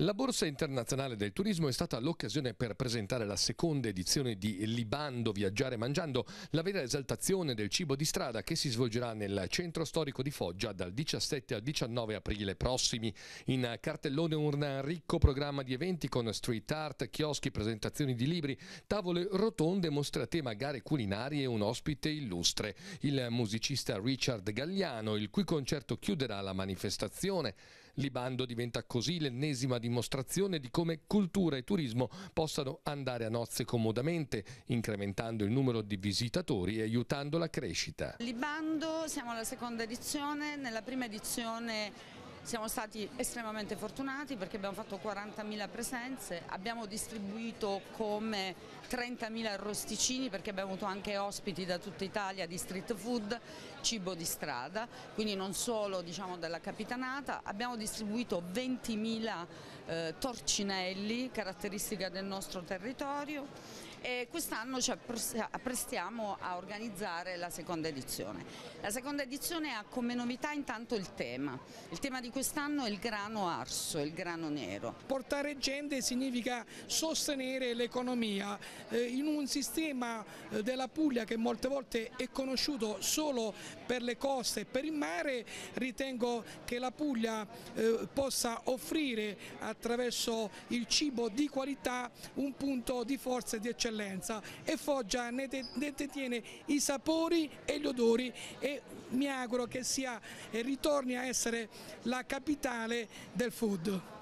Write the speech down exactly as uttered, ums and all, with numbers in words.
La Borsa Internazionale del Turismo è stata l'occasione per presentare la seconda edizione di Libando Viaggiare Mangiando, la vera esaltazione del cibo di strada che si svolgerà nel centro storico di Foggia dal diciassette al diciannove aprile prossimi. In cartellone un ricco programma di eventi con street art, chioschi, presentazioni di libri, tavole rotonde, mostre a tema, gare culinarie e un ospite illustre, il musicista Richard Galliano, il cui concerto chiuderà la manifestazione. Libando diventa così l'ennesima dimostrazione di come cultura e turismo possano andare a nozze comodamente, incrementando il numero di visitatori e aiutando la crescita. Libando, siamo alla seconda edizione. Nella prima edizione siamo stati estremamente fortunati perché abbiamo fatto quarantamila presenze, abbiamo distribuito come trentamila arrosticini perché abbiamo avuto anche ospiti da tutta Italia di street food, cibo di strada, quindi non solo, diciamo, della capitanata. Abbiamo distribuito ventimila eh, torcinelli, caratteristica del nostro territorio, e quest'anno ci apprestiamo a organizzare la seconda edizione. La seconda edizione ha come novità intanto il tema. Il tema di quest'anno è il grano arso, il grano nero. Portare gente significa sostenere l'economia eh, in un sistema eh, della Puglia che molte volte è conosciuto solo per le coste e per il mare. Ritengo che la Puglia eh, possa offrire attraverso il cibo di qualità un punto di forza e di eccellenza, e Foggia ne detiene i sapori e gli odori e mi auguro che sia e ritorni a essere la capitale del food.